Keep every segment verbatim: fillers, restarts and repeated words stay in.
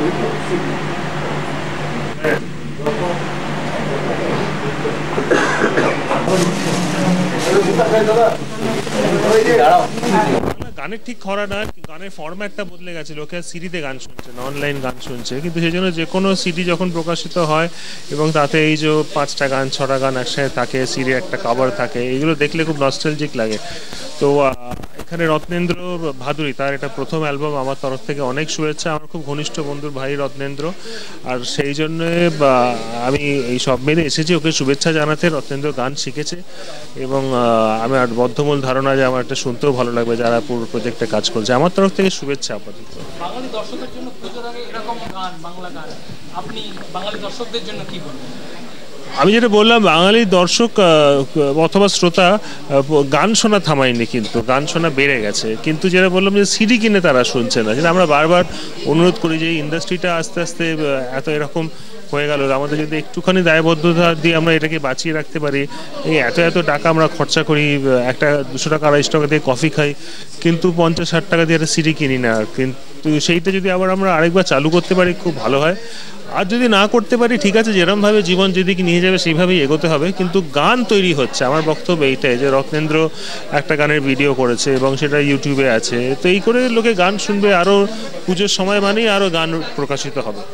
গানের ঠিক খরা না, গানের ফরম্যাটটা বদলে গেছে, লোকে সিডিতে গান শুনছে না, অনলাইন গান শুনছে। কিন্তু সেই জন্য যে কোনো সিডি যখন প্রকাশিত হয় এবং তাতে এই যে পাঁচটা গান ছটা গান একসাথে থাকে, সিডি একটা কভার থাকে, এগুলো দেখলে খুব নস্টালজিক লাগে। তো এখানে রত্নেন্দ্র ভাদুরী, তার এটা প্রথম অ্যালবাম, আমার তরফ থেকে অনেক শুভেচ্ছা। আমার খুব ঘনিষ্ঠ বন্ধুর ভাই রত্নেন্দ্র, আর সেই জন্যে আমি এই সব মেনে এসেছি ওকে শুভেচ্ছা জানাতে। রত্নেন্দ্র গান শিখেছে এবং আমার বদ্ধমূল ধারণা যে আমার একটা শুনতেও ভালো লাগবে যারা পুরো প্রজেক্টে কাজ করছে। আমার তরফ থেকে শুভেচ্ছা আপাতত। বাঙালি দর্শকদের জন্য পুজোর আগে এরকম গান, বাংলা গান, আপনি বাঙালি দর্শকদের জন্য কি বলবেন? আমি যেটা বললাম, বাঙালি দর্শক অথবা শ্রোতা গান শোনা থামায়নি, কিন্তু গান শোনা বেড়ে গেছে। কিন্তু যেটা বললাম যে সিডি কিনে তারা শুনছে না, যেটা আমরা বারবার অনুরোধ করি যে ইন্ডাস্ট্রিটা আস্তে আস্তে এত এরকম হয়ে গেল, আমাদের যদি একটুখানি দায়বদ্ধতা দিয়ে আমরা এটাকে বাঁচিয়ে রাখতে পারি। এই এত এত টাকা আমরা খরচা করি, একটা দুশো টাকা আড়াইশো টাকা দিয়ে কফি খাই, কিন্তু পঞ্চাশ ষাট টাকা দিয়ে একটা সিডি কিনি না। কিন্তু সেইটা যদি আবার আমরা আরেকবার চালু করতে পারি খুব ভালো হয়। আর যদি না করতে পারি ঠিক আছে, যেরকমভাবে জীবন যেদিকে নিয়ে যাবে সেইভাবেই এগোতে হবে। কিন্তু গান তৈরি হচ্ছে, আমার বক্তব্য এইটাই যে রত্নেন্দ্র একটা গানের ভিডিও করেছে এবং সেটা ইউটিউবে আছে, তো এই করে লোকে গান শুনবে, আরও পুজোর সময় মানেই আরও গান প্রকাশিত হবে।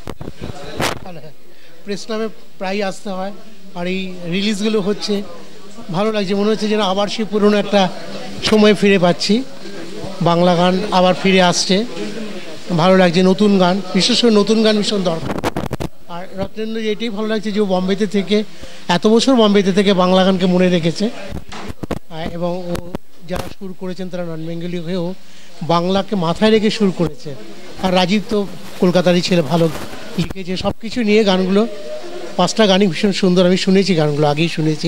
প্রেস ক্লাবে প্রায় আসতে হয়, আর এই রিলিজগুলো হচ্ছে, ভালো লাগছে। মনে হচ্ছে যেন আবার সেই পুরনো একটা সময় ফিরে পাচ্ছি, বাংলা গান আবার ফিরে আসছে, ভালো লাগছে। নতুন গান, বিশেষ করে নতুন গান ভীষণ দরকার। আর রত্নেন্দ্র এটাই ভালো লাগছে যে ও বম্বেতে থেকে এত বছর বম্বেতে থেকে বাংলা গানকে মনে রেখেছে, এবং ও যারা সুর করেছেন তারা নন বেঙ্গলি হয়েও বাংলাকে মাথায় রেখে সুর করেছে। আর রাজীব তো কলকাতারই ছেলে, ভালো লিখেছে সব কিছু নিয়ে গানগুলো। পাঁচটা গানই ভীষণ সুন্দর, আমি শুনেছি গানগুলো, আগেই শুনেছি।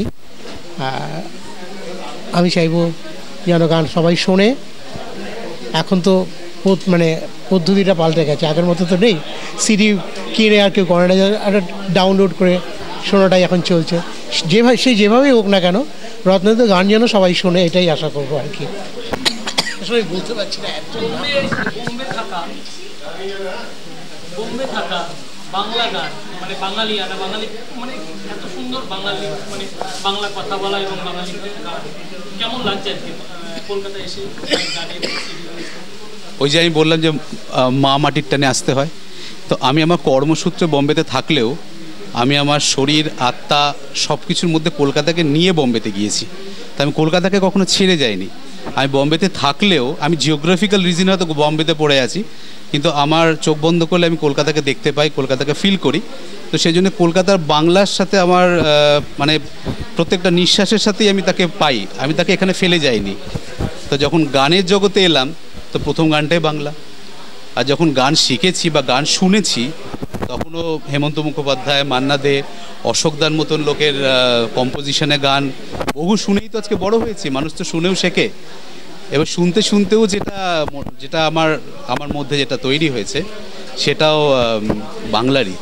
আমি চাইবো যেন গান সবাই শোনে। এখন তো মানে পদ্ধতিটা পাল্টে গেছে, আগের মতো তো নেই, সিডি কিনে আর কেউ করে না, একটা ডাউনলোড করে শোনাটাই এখন চলছে। যেভাবে সে যেভাবেই হোক না কেন, রত্নেন্দ্র গান যেন সবাই শোনে, এটাই আশা করবো আর কি। আসলে বলতে পারছি না, বোম্বে থাকা বোম্বে থাকা বাংলা গান, মানে বাঙালি আনা বাঙালি, মানে এত সুন্দর বাঙালি, মানে বাংলা কথা বলা এবং বাঙালি গান, কেমন লাগছে আজকে কলকাতায় এসে গানের? ওই যে আমি বললাম যে মা মাটির টানে আসতে হয়, তো আমি আমার কর্মসূত্রে বম্বেতে থাকলেও আমি আমার শরীর আত্মা সব কিছুর মধ্যে কলকাতাকে নিয়ে বম্বেতে গিয়েছি। তো আমি কলকাতাকে কখনো ছেড়ে যাইনি। আমি বম্বেতে থাকলেও আমি জিওগ্রাফিক্যাল রিজনে হয়তো বম্বেতে পড়ে আছি, কিন্তু আমার চোখ বন্ধ করলে আমি কলকাতাকে দেখতে পাই, কলকাতাকে ফিল করি। তো সেই জন্য কলকাতার বাংলার সাথে আমার মানে প্রত্যেকটা নিঃশ্বাসের সাথেই আমি তাকে পাই, আমি তাকে এখানে ফেলে যাইনি। তো যখন গানের জগতে এলাম তো প্রথম গানটাই বাংলা, আর যখন গান শিখেছি বা গান শুনেছি তখনও হেমন্ত মুখোপাধ্যায়, মান্না দে, অশোকদার মতন লোকের কম্পোজিশনে গান বহু শুনেই তো আজকে বড় হয়েছি। মানুষ তো শুনেও শেখে, এবার শুনতে শুনতেও যেটা যেটা আমার আমার মধ্যে যেটা তৈরি হয়েছে সেটাও বাংলারই।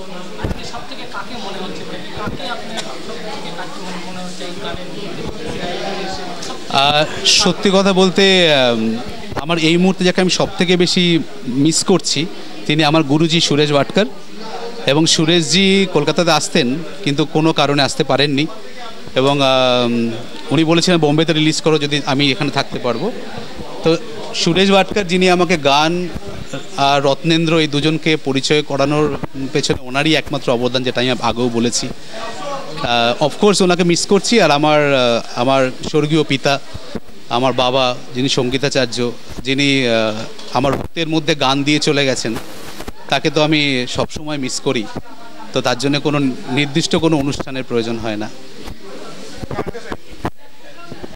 সত্যি কথা বলতে আমার এই মুহূর্তে যাকে আমি সব থেকে বেশি মিস করছি তিনি আমার গুরুজি সুরেশ ভাটকর। এবং সুরেশজি কলকাতাতে আসতেন কিন্তু কোনো কারণে আসতে পারেননি, এবং উনি বলেছিলেন বোম্বেতে রিলিজ করো যদি আমি এখানে থাকতে পারবো। তো সুরেশ ভাটকর যিনি আমাকে গান আর রত্নেন্দ্র এই দুজনকে পরিচয় করানোর পেছনে ওনারই একমাত্র অবদান, যেটা আমি আগেও বলেছি। অফকোর্স ওনাকে মিস করছি। আর আমার আমার স্বর্গীয় পিতা, আমার বাবা যিনি সঙ্গীতাচার্য, যিনি আমার ভক্তের মধ্যে গান দিয়ে চলে গেছেন, তাকে তো আমি সবসময় মিস করি। তো তার জন্য কোনো নির্দিষ্ট কোনো অনুষ্ঠানের প্রয়োজন হয় না।